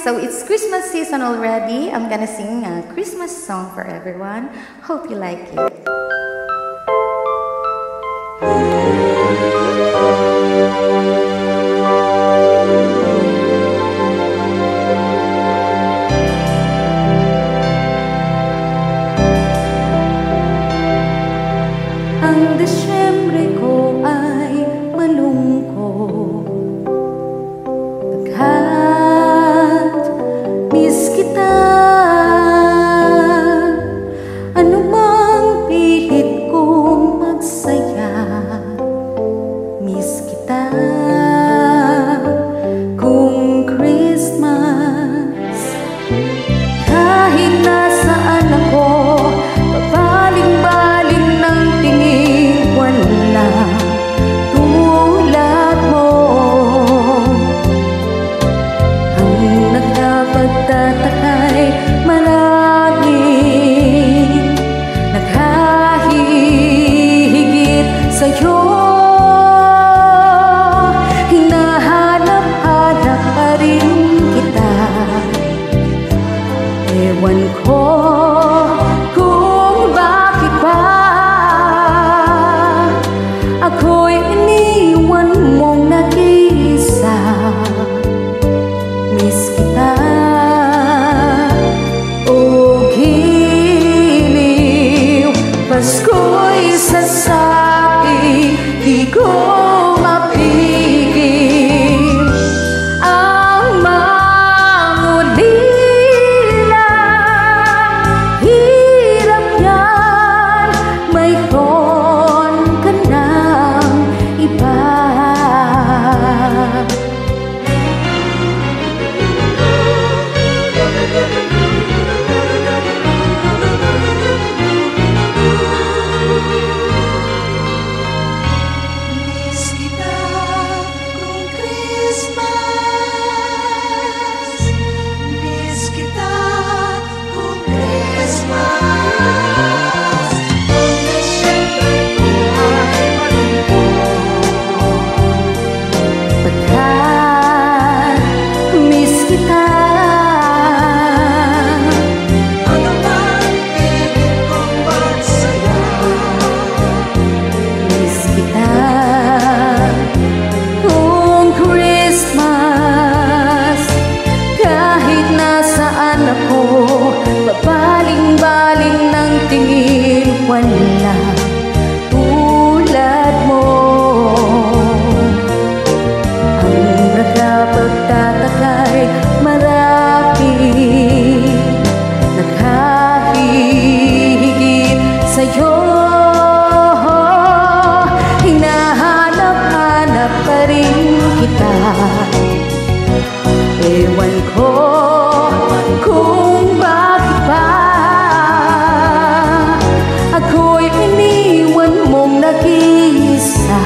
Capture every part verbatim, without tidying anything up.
So it's Christmas season already. I'm gonna sing a Christmas song for everyone. Hope you like it. Ang Desyembre ko ay malungkot, pagkat miss kita. Ano mang pilit kong magsaya, miss kita. Kung Christmas, kahit nasaan ako, pabaling-baling ng tingin, wala tulad mo. Ang nagkapagtataka'y maraming naghahigit sa'yo. Hinahanap-hanap pa rin kita. Ewan ko kung bakit ba ako'y iniwan mong nag-iisa. Miss kita, o giliw. Pasko'y sasabi, di ko mapigil ang mangulila. Hirap yan, mayroon ka ng iba. Miss kita kung Christmas. Miss kita kung Christmas. Ang Desyembre ko ay malungkot, pagkat miss kita. Ano man pilit kong magsaya, miss kita. Kung Christmas, kahit nasaan ako, pabaling-baling ng tingin, wala tulad mo. Ang nakapagtataka'y marami naghahigit sa'yo. Hinahanap-hanap pa rin kita. Ewan ko kung bakit ba ako'y iniwan mong nag-iisa.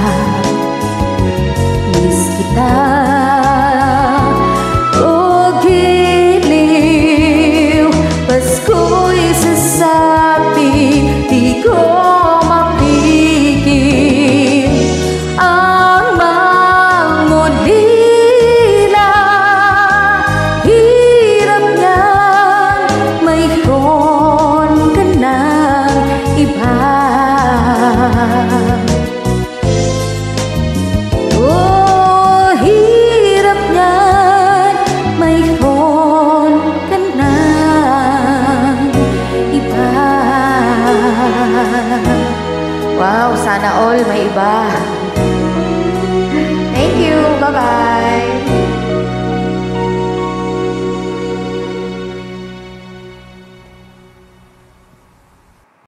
Miss kita, o giliw. Pasko'y sasabi, di ko mapigil ang mangulila. Hirap niyan, mayroon ka ng iba. Oh, hirap niyan, mayroon ka ng iba. Wow, sana all may iba. Thank you. Bye-bye.